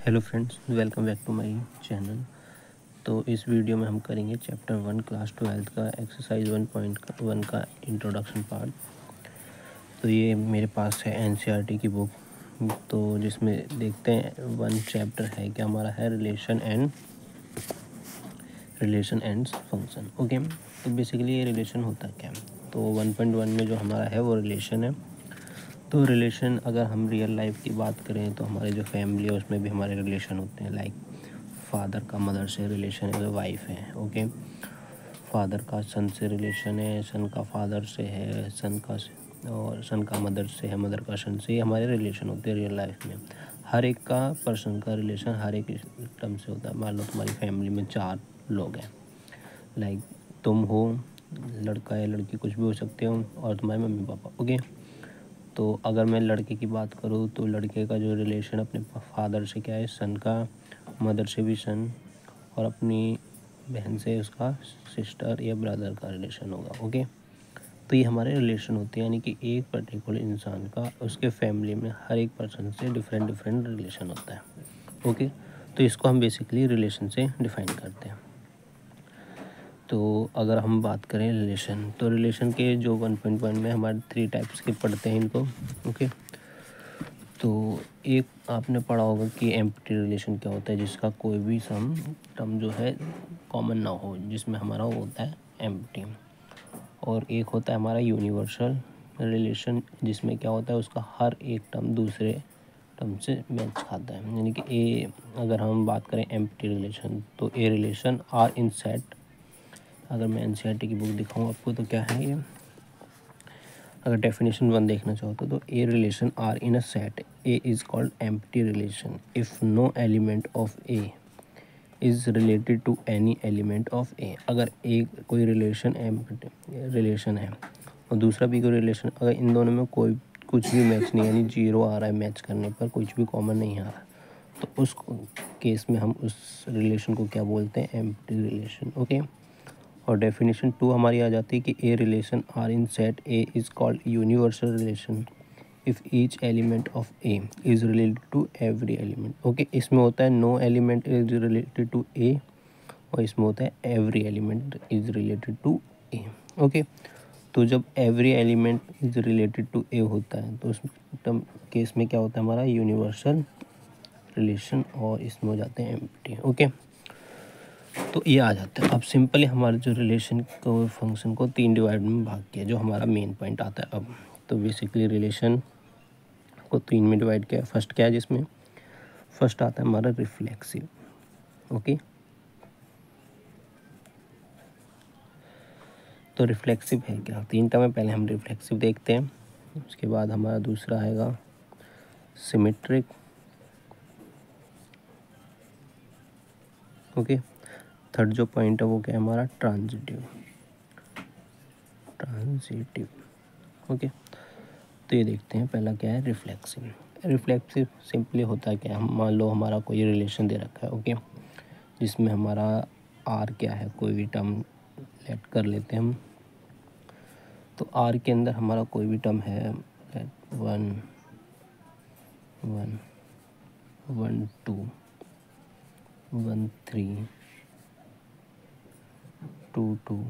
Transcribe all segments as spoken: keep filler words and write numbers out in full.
Hello friends, welcome back to my channel. तो इस video में हम करेंगे चैप्टर वन क्लास ट्वेल्थ का एक्सरसाइज वन पॉइंट वन का इंट्रोडक्शन पार्ट। तो ये मेरे पास है एनसीईआरटी की बुक, तो जिसमें देखते हैं वन चैप्टर है क्या हमारा है relation and relation ends function. Okay, तो बेसिकली ये रिलेशन होता क्या है। तो वन पॉइंट वन में जो हमारा है वो रिलेशन है। तो रिलेशन अगर हम रियल लाइफ की बात करें तो हमारे जो फैमिली है उसमें भी हमारे रिलेशन होते हैं। लाइक फादर का मदर से रिलेशन है, वाइफ है। ओके, फादर का सन से रिलेशन है, सन का फादर से है, सन का और सन का मदर से है, मदर का सन से। ये हमारे रिलेशन होते हैं रियल लाइफ में। हर एक का पर्सन का रिलेशन हर एक टर्म से होता है। मान लो तुम्हारी फैमिली में चार लोग हैं, लाइक तुम हो, लड़का या लड़की कुछ भी हो सकते हो, और तुम्हारे मम्मी पापा। ओके, तो अगर मैं लड़के की बात करूँ तो लड़के का जो रिलेशन अपने फादर से क्या है, सन का, मदर से भी सन, और अपनी बहन से उसका सिस्टर या ब्रदर का रिलेशन होगा। ओके, तो ये हमारे रिलेशन होते हैं, यानी कि एक पर्टिकुलर इंसान का उसके फैमिली में हर एक पर्सन से डिफरेंट डिफरेंट रिलेशन होता है। ओके, तो इसको हम बेसिकली रिलेशन से डिफाइन करते हैं। तो अगर हम बात करें रिलेशन, तो रिलेशन के जो वन पॉइंट वन में हमारे थ्री टाइप्स के पढ़ते हैं इनको। ओके, तो एक आपने पढ़ा होगा कि एम्प्टी रिलेशन क्या होता है, जिसका कोई भी सम टर्म जो है कॉमन ना हो, जिसमें हमारा होता है एम्प्टी। और एक होता है हमारा यूनिवर्सल रिलेशन, जिसमें क्या होता है उसका हर एक टर्म दूसरे टर्म से मैच खाता है। यानी कि ए अगर हम बात करें एम्प्टी रिलेशन, तो a relation R in set. अगर मैं एनसीईआरटी की बुक दिखाऊँ आपको तो क्या है ये, अगर डेफिनेशन वन देखना चाहो तो, तो a relation R in a set, A is called empty relation if no element of A is related to any element of A. अगर एक कोई रिलेशन एम्प्टी रिलेशन है और दूसरा भी कोई रिलेशन, अगर इन दोनों में कोई कुछ भी मैच नहीं, यानी जीरो आ रहा है मैच करने पर, कुछ भी कॉमन नहीं आ रहा, तो उस केस में हम उस रिलेशन को क्या बोलते हैं, एम्प्टी रिलेशन। ओके, और डेफिनेशन टू हमारी आ जाती है कि a relation R in set A is called universal relation if each element of A is related to every element. Okay, इसमें होता है no element is related to A, और इसमें होता है every element is related to A. Okay, तो जब every element is related to A होता है तो उस टर्म केस में क्या होता है हमारा यूनिवर्सल रिलेशन, और इसमें हो जाते हैं एम्प्टी। ओके, तो ये आ जाता है। अब सिंपली हमारे जो रिलेशन को फंक्शन को तीन डिवाइड में भाग किया, जो हमारा मेन पॉइंट आता है अब। तो बेसिकली रिलेशन को तीन में डिवाइड किया। फर्स्ट क्या है, जिसमें फर्स्ट आता है हमारा रिफ्लेक्सिव। ओके, तो रिफ्लेक्सिव है क्या, तीन टर्म है, पहले हम रिफ्लेक्सिव देखते हैं, उसके बाद हमारा दूसरा आएगा सिमेट्रिक। ओके, थर्ड जो पॉइंट है वो क्या है हमारा ट्रांजिटिव ट्रांजिटिव ओके, तो ये देखते हैं पहला क्या है रिफ्लेक्सिव। रिफ्लेक्सिव सिंपली होता है क्या, हम मान लो हमारा कोई रिलेशन दे रखा है। ओके, जिसमें हमारा आर क्या है, कोई भी टर्म लेट कर लेते हैं हम। तो आर के अंदर हमारा कोई भी टर्म है, one one one two one three two two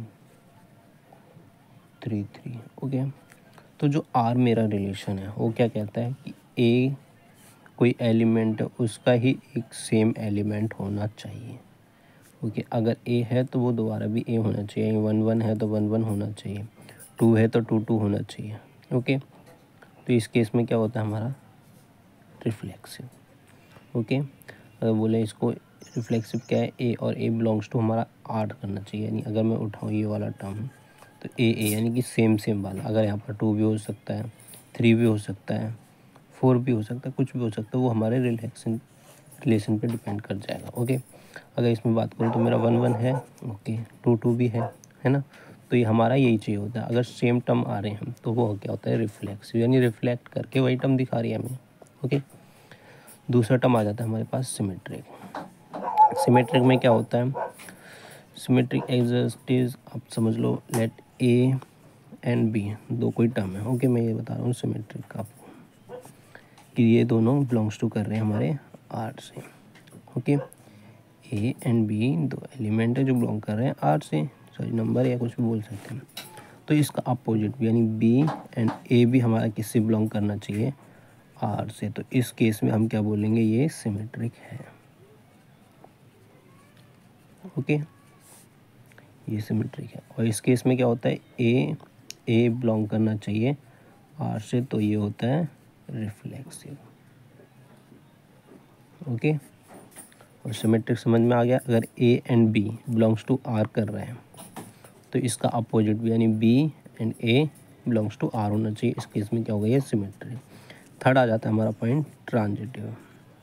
three three. Okay, तो जो आर मेरा रिलेशन है वो क्या कहता है कि ए कोई एलिमेंट है उसका ही एक सेम एलिमेंट होना चाहिए। ओके, अगर ए है तो वो दोबारा भी ए होना चाहिए, वन वन है तो वन वन होना चाहिए, टू है तो टू टू होना चाहिए। ओके, तो इस केस में क्या होता है हमारा रिफ्लेक्सिव। ओके, अगर बोले इसको रिफ्लेक्सिव क्या है, ए और ए बिलोंग्स टू हमारा आर करना चाहिए, यानी अगर मैं उठाऊँ ये वाला टर्म तो ए ए यानी कि सेम सेम वाला। अगर यहाँ पर टू भी हो सकता है, थ्री भी हो सकता है, फोर भी हो सकता है, कुछ भी हो सकता है, वो हमारे रिलेशन रिलेशन पे डिपेंड कर जाएगा। ओके, अगर इसमें बात करूँ तो मेरा वन वन है, ओके, टू टू भी है है ना, तो ये हमारा यही चाहिए होता है। अगर सेम टर्म आ रहे हैं तो वो क्या होता है रिफ्लेक्सिव, यानी रिफ्लेक्ट करके वही टर्म दिखा रही है हमें। ओके, दूसरा टर्म आ जाता है हमारे पास सिमेट्रिक। सिमेट्रिक में क्या होता है, सिमेट्रिक एक्सिस्टेज आप समझ लो, लेट ए एंड बी दो कोई टर्म है। ओके, मैं ये बता रहा हूँ सिमेट्रिक का आपको कि ये दोनों बिलोंग्स टू कर रहे हैं हमारे आर से। ओके। ए एंड बी दो एलिमेंट है जो बिलोंग कर रहे हैं आर से, सॉरी नंबर या कुछ भी बोल सकते हैं। तो इसका अपोजिट भी यानी बी एंड ए भी हमारा किससे बिलोंग करना चाहिए, आर से। तो इस केस में हम क्या बोलेंगे, ये सिमेट्रिक है। ओके, ये सिमेट्रिक है। और इस केस में क्या होता है, ए ए बिलोंग करना चाहिए आर से, तो ये होता है रिफ्लेक्सिव। ओके, और सिमेट्रिक समझ में आ गया। अगर A and B belongs to R कर रहे हैं तो इसका अपोजिट भी यानी B and A belongs to R होना चाहिए। इस केस में क्या होगा, ये सिमेट्रिक। थर्ड आ जाता है हमारा पॉइंट ट्रांजिटिव।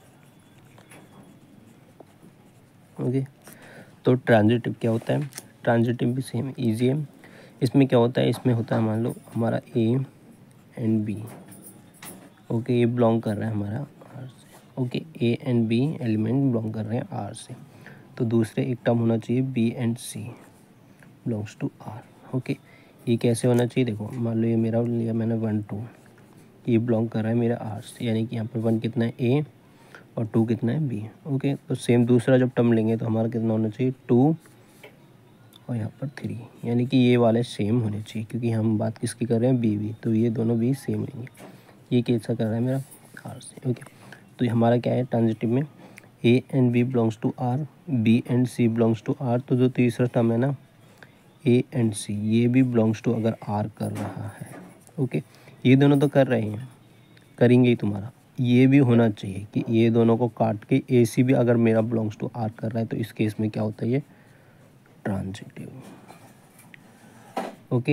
ओके, तो ट्रांजिटिव क्या होता है, ट्रांजिटिव भी सेम इजी है। इसमें क्या होता है, इसमें होता है मान लो हमारा ए एंड बी, ओके, ये बिलोंग कर रहा है हमारा आर से। Okay, A and B element belong कर रहे हैं आर से, तो दूसरे एक टर्म होना चाहिए B and C belongs to R. Okay, ये कैसे होना चाहिए, देखो मान लो ये मेरा लिया मैंने वन टू, ये बिलोंग कर रहा है मेरा आर से, यानी कि यहाँ पर वन कितना है ए और टू कितना है बी। ओके, तो सेम दूसरा जब टर्म लेंगे तो हमारा कितना होना चाहिए, टू और यहाँ पर थ्री, यानी कि ये वाले सेम होने चाहिए, क्योंकि हम बात किसकी कर रहे हैं, बी बी, तो ये दोनों भी सेम होंगे। ये कैसा कर रहा है मेरा आर से। ओके, तो ये हमारा क्या है ट्रांजिटिव में, A and B belongs to R, B and C belongs to R. तो जो तीसरा टर्म है ना ए एंड सी, ये भी बिलोंग्स टू अगर आर कर रहा है, ओके, ये दोनों तो कर रहे हैं, करेंगे ही तुम्हारा, ये भी होना चाहिए कि ये दोनों को काट के ए सी भी अगर मेरा बिलोंग्स टू आर कर रहा है, तो इस केस में क्या होता है, ये ट्रांजिटिव। ओके,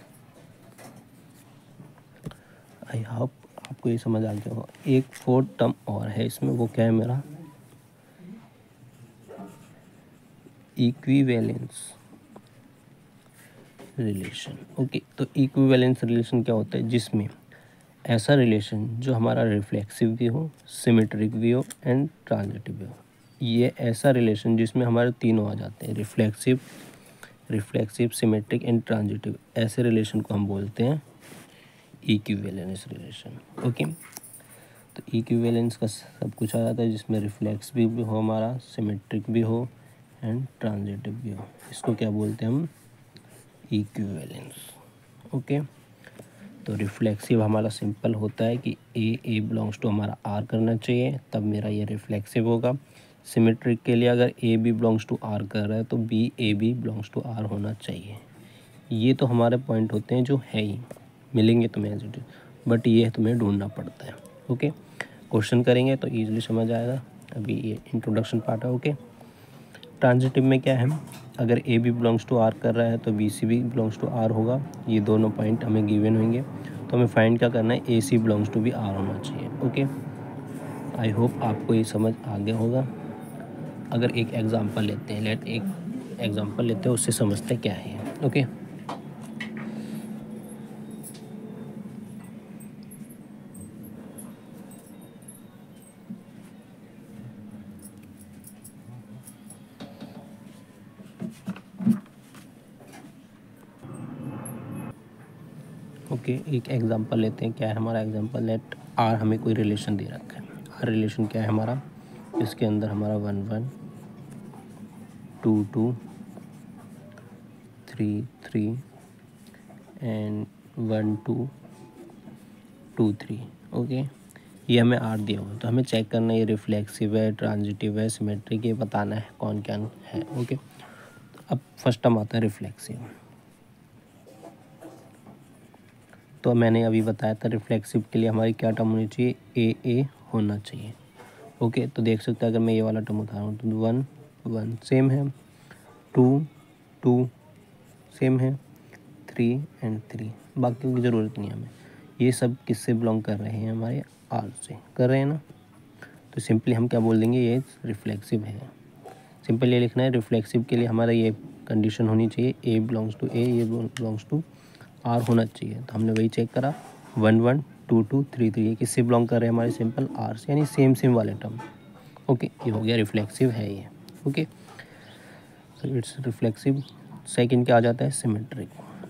आई होप आपको ये समझ आ गया होगा। एक फोर्थ टर्म और है इसमें, वो क्या है मेरा इक्विवेलेंस रिलेशन। ओके, तो इक्विवेलेंस रिलेशन क्या होता है, जिसमें ऐसा रिलेशन जो हमारा रिफ्लेक्सिव भी हो, सिमेट्रिक भी हो एंड ट्रांजिटिव भी हो। ये ऐसा रिलेशन जिसमें हमारे तीनों आ जाते हैं, reflexive reflexive symmetric and transitive, ऐसे रिलेशन को हम बोलते हैं इक्विवेलेंस रिलेशन। ओके, तो इक्विवेलेंस का सब कुछ आ जाता है जिसमें रिफ्लेक्सिव भी हो हमारा, सिमेट्रिक भी हो एंड ट्रांजिटिव भी हो। इसको क्या बोलते हैं हम, इक्विवेलेंस। ओके, तो रिफ्लेक्सिव हमारा सिंपल होता है कि ए ए बिलोंग्स टू हमारा आर करना चाहिए, तब मेरा ये रिफ्लेक्सिव होगा। सिमेट्रिक के लिए अगर A B belongs to R कर रहा है तो B A B belongs to R होना चाहिए। ये तो हमारे पॉइंट होते हैं जो है ही, मिलेंगे तुम्हें एज इट इज, बट ये तुम्हें ढूंढना पड़ता है। ओके, क्वेश्चन करेंगे तो ईजिली समझ आएगा। अभी ये इंट्रोडक्शन पार्ट है। ओके, ट्रांजिटिव में क्या है, अगर A B belongs to R कर रहा है तो बी सी भी बिलोंग्स टू आर होगा। ये दोनों पॉइंट हमें गिवन होंगे, तो हमें फाइंड क्या करना है, ए सी बिलोंग्स टू भी आर होना चाहिए। ओके, आई होप आपको ये समझ आ गया होगा। अगर एक एग्जांपल लेते हैं, लेट एक एग्जांपल लेते हैं, उससे समझते क्या है। ओके, ओके एक एग्जांपल लेते हैं। क्या है हमारा एग्जांपल, लेट आर हमें कोई रिलेशन दे रखा है। आर रिलेशन क्या है हमारा, इसके अंदर हमारा one one two two three three and one two two three. Okay, ये हमें आर दिया हुआ है, तो हमें चेक करना है ये रिफ्लेक्सिव है, ट्रांजिटिव है, सिमेट्रिक, ये बताना है कौन क्या है। ओके, अब फर्स्ट टर्म आता है रिफ्लेक्सिव। तो मैंने अभी बताया था रिफ्लेक्सिव के लिए हमारी क्या टर्म होनी चाहिए, ए ए होना चाहिए। ओके, तो देख सकते हैं अगर मैं ये वाला टर्म उठा रहा हूँ तो वन वन सेम है, टू टू सेम है, थ्री एंड थ्री, बाकी की ज़रूरत नहीं है हमें। ये सब किससे बिलोंग कर रहे हैं, हमारे आर से कर रहे हैं ना, तो सिंपली हम क्या बोल देंगे, ये रिफ्लेक्सिव है। सिंपल ये लिखना है, रिफ्लेक्सिव के लिए हमारा ये कंडीशन होनी चाहिए, ए बिलोंग्स टू ए, ये बिलोंग्स टू आर होना चाहिए। तो हमने वही चेक करा, one one two two three three, ये किससे बिलोंग कर रहे हैं, हमारे सिंपल आर से, यानी सेम सेम वाले टर्म। ओके, ये हो गया रिफ्लेक्सिव है ये। Okay, so it's reflexive. Second क्या आ जाता है, सिमेट्रिक।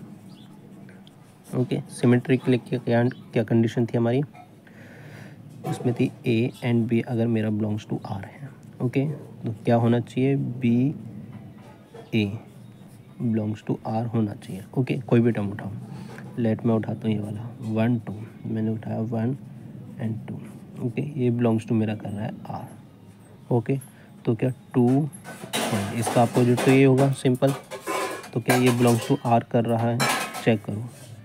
ओके, सिमेट्रिक के लिए क्या क्या कंडीशन थी हमारी, उसमें थी ए एंड बी अगर मेरा बिलोंग्स टू आर है। ओके, तो क्या होना चाहिए, B A belongs to R होना चाहिए। ओके, कोई भी टर्म उठाओ, लेट मैं उठाता हूँ ये वाला वन टू, मैंने उठाया वन एंड टू। ओके, ये बिलोंग्स टू मेरा कर रहा है आर। ओके, तो क्या टू इसका अपोजिट तो ये होगा सिंपल, तो क्या ये बिलोंग्स टू आर कर रहा है, चेक करो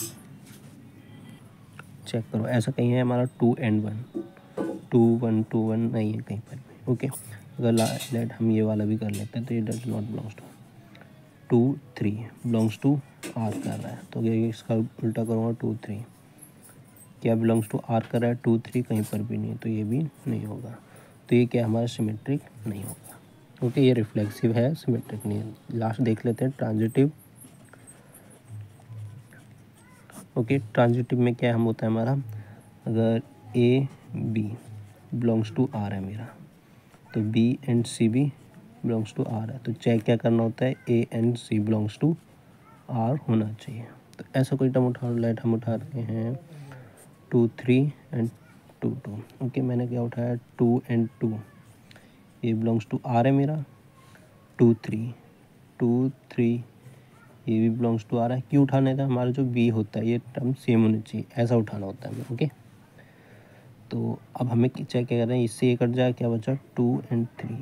चेक करो ऐसा कहीं है हमारा two and one, two one two one नहीं है कहीं पर भी। ओके, अगर लेट हम ये वाला भी कर लेते हैं तो ये does not belongs to two three belongs to R कर रहा है, तो ये इसका उल्टा करूँगा टू थ्री, क्या बिलोंग्स टू आर कर रहा है, टू थ्री कहीं पर भी नहीं, तो ये भी नहीं होगा, तो ये क्या हमारा सिमेट्रिक नहीं होगा। ओके, ये रिफ्लेक्सिव है, सिमेट्रिक नहीं है। लास्ट देख लेते हैं ट्रांजिटिव। ओके, ट्रांजिटिव में क्या हम होता है हमारा, अगर A B belongs to R है मेरा, तो बी एंड सी भी बिलोंग्स टू आर है, तो चेक क्या करना होता है, A and C belongs to R होना चाहिए। तो ऐसा कोई टर्म उठा, लेट हम उठा रहे हैं two three and two two. Okay, मैंने क्या उठाया, टू एंड टू, ये बिलोंग्स टू आर है मेरा, टू थ्री टू थ्री ये भी बिलोंग्स टू आर है। क्यों उठाने का, हमारा जो बी होता है ये टर्म सेम होनी चाहिए, ऐसा उठाना होता है हमें। ओके, तो अब हमें चेक क्या कर रहे हैं, इससे ये कट जाए, क्या बचा, two and three,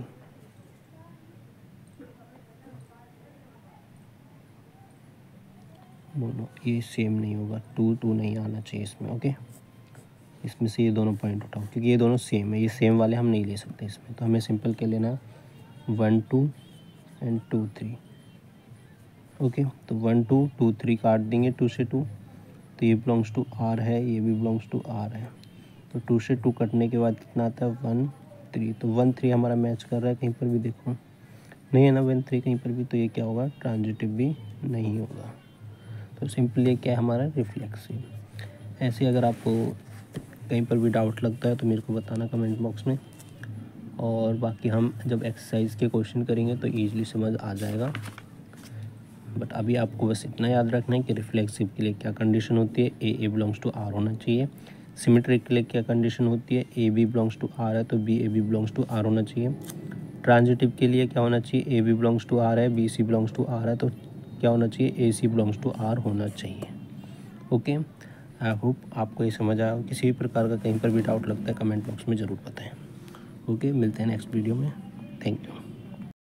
no no ये सेम नहीं होगा, टू टू नहीं आना चाहिए इसमें। ओके, इसमें से ये दोनों पॉइंट उठाओ, क्योंकि ये दोनों सेम है, ये सेम वाले हम नहीं ले सकते इसमें, तो हमें सिंपल क्या लेना है, one two and two three. Okay, तो वन टू टू थ्री काट देंगे, टू से टू, तो ये बिलोंग्स टू आर है, ये भी बिलोंग्स टू आर है, तो टू से टू कटने के बाद कितना आता है, वन थ्री, तो वन थ्री हमारा मैच कर रहा है, कहीं पर भी देखो नहीं है ना वन थ्री कहीं पर भी, तो ये क्या होगा, ट्रांजिटिव भी नहीं होगा। तो सिंपली क्या है हमारा, रिफ्लेक्सिव। ऐसे अगर आपको कहीं पर भी डाउट लगता है तो मेरे को बताना कमेंट बॉक्स में, और बाकी हम जब एक्सरसाइज के क्वेश्चन करेंगे तो ईजिली समझ आ जाएगा। बट अभी आपको बस इतना याद रखना है कि रिफ्लेक्सिव के लिए क्या कंडीशन होती है, A A belongs to R होना चाहिए। सिमेट्रिक के लिए क्या कंडीशन होती है, A B belongs to R है तो B A B belongs to R होना चाहिए। ट्रांजिटिव के लिए क्या होना चाहिए, A B belongs to R है, B C belongs to R है, तो क्या होना चाहिए, A C belongs to R होना चाहिए। ओके, आई होप आपको ये समझ आया। किसी भी प्रकार का कहीं पर भी डाउट लगता है कमेंट बॉक्स में ज़रूर बताएं। ओके, मिलते हैं नेक्स्ट वीडियो में, थैंक यू।